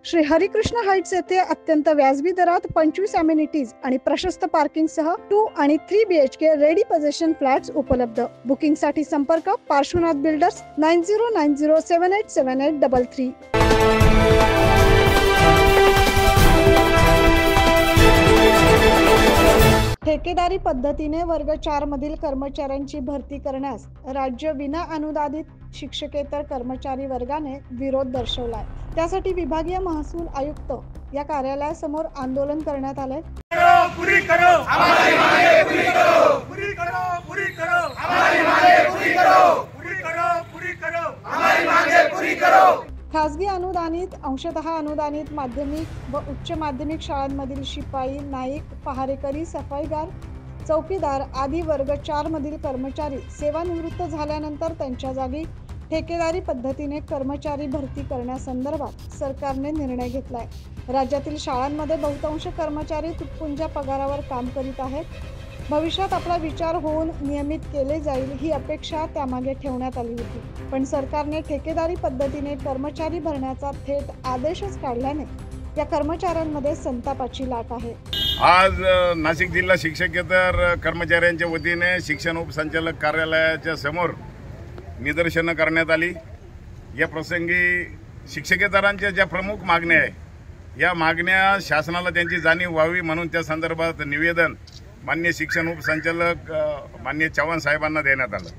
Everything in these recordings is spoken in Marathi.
श्री हरिकृष्ण हाइट्स येथे अत्यंत व्याजबी दरात 25 अमेनिटीज आणि प्रशस्त पार्किंग सह 2 आणि 3 BHK रेडी पोझिशन फ्लॅट्स उपलब्ध। बुकिंग साठी संपर्क पार्श्वनाथ बिल्डर्स 9090787833। ठेकेदारी पद्धतीने वर्ग 4 मधील कर्मचाऱ्यांची भरती करण्यास राज्य विना अनुदानित शिक्षकेतर कर्मचारी वर्गाने विरोध दर्शवलाय। त्यासाठी विभागीय महसूल आयुक्त या कार्यालयासमोर आंदोलन करण्यात आले। पूरी करो हमारी मांगे, पूरी करो, पूरी करो, पूरी करो हमारी मांगे, पूरी करो, पूरी करो, पूरी करो हमारी मांगे, पूरी करो। खासगी अनुदानित, अंशतः अनुदानित माध्यमिक व उच्च माध्यमिक शाळांमधील शिपाई, नाईक, पहारेकरी, सफाईगार, चौकीदार आदी वर्ग 4 मधील कर्मचारी सेवानिवृत्त झाल्यानंतर त्यांच्या जागी ठेकेदारी पद्धतीने कर्मचारी भरती करण्यासंदर्भात सरकारने निर्णय घेतलाय। राज्यातील शाळांमध्ये बहुतांश कर्मचारी तुटपुंज्या पगारावर काम करीत आहेत। भविष्यात आपला विचार होऊन नियमित केले जाईल ही अपेक्षा त्यामागे ठेवण्यात आली होती, पण सरकारने ठेकेदारी पद्धतीने कर्मचारी भरण्याचा थेट आदेशच काढल्याने या कर्मचाऱ्यांमध्ये संतापाची लाट आहे। आज नाशिक जिल्हा शिक्षकेतर कर्मचाऱ्यांच्या वतीने शिक्षण उपसंचालक कार्यालयाच्या समोर निदर्शनं करण्यात आली। या प्रसंगी शिक्षकेतरांच्या ज्या प्रमुख मागण्या आहे या मागण्या शासनाला त्यांची जाणीव व्हावी म्हणून त्या संदर्भात निवेदन माननीय शिक्षण उपसंचालक माननीय चव्हाण साहेबांना देण्यात आलं।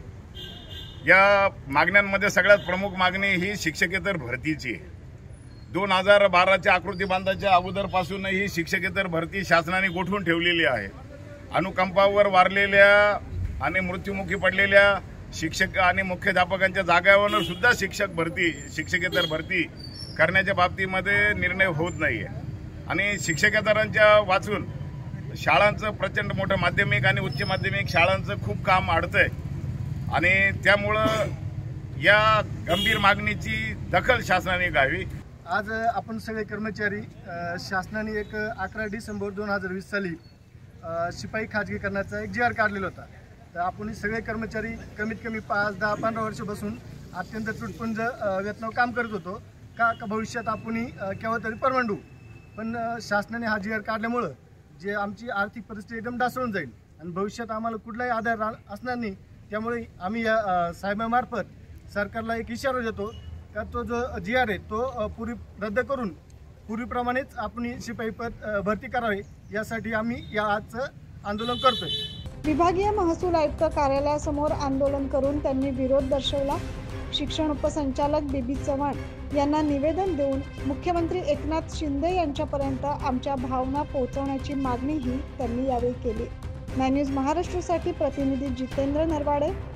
या मागण्यांमध्ये सगळ्यात प्रमुख मागणी ही शिक्षकेतर भरतीची आहे। 2012च्या आकृती बांधाच्या अगोदरपासून ही शिक्षकेतर भरती शासनाने गोठवून ठेवलेली आहे। अनुकंपावर वारलेल्या आणि मृत्युमुखी पडलेल्या शिक्षक आणि मुख्याध्यापकांच्या जागांवर सुद्धा शिक्षकेतर भरती करण्याच्या बाबतीमध्ये निर्णय होत नाहीये आणि शिक्षकेतरांच्या वाचून शाळांचं प्रचंड मोठं माध्यमिक आणि उच्च माध्यमिक शाळांचं खूप काम अडतंय आणि त्यामुळं या गंभीर मागणीची दखल शासनाने घ्यावी। आज आपण सगळे कर्मचारी शासनाने 11 डिसेंबर 2020 साली शिपाई खाजगीकरणाचा एक GR काढलेला होता। तर आपण सगळे कर्मचारी कमीत कमी 5, 10, 15 वर्षापासून अत्यंत तुटपुंज वेतनावर काम करत होतो का भविष्यात आपण केव्हा तरी परवडू, पण शासनाने हा GR काढल्यामुळं जे आमची आर्थिक परिस्थिती एकदम ढासळून जाईल आणि भविष्यात आम्हाला कुठलाही आधार असणार नाही। त्यामुळे आम्ही या साहेबांमार्फत सरकारला एक इशारा देतो का तो जो GR आहे तो रद्द करून पूर्वीप्रमाणेच आपण शिपाई पद भरती करावी यासाठी आम्ही या आजचं आंदोलन करतोय। विभागीय महसूल आयुक्त कार्यालयासमोर आंदोलन करून त्यांनी विरोध दर्शवला। शिक्षण उपसंचालक बीबी चव्हाण यांना निवेदन देऊन मुख्यमंत्री एकनाथ शिंदे यांच्यापर्यंत आमच्या भावना पोहोचवण्याची मागणीही त्यांनी यावेळी केली। मॅन्यूज महाराष्ट्रसाठी प्रतिनिधी जितेंद्र नरवाडे।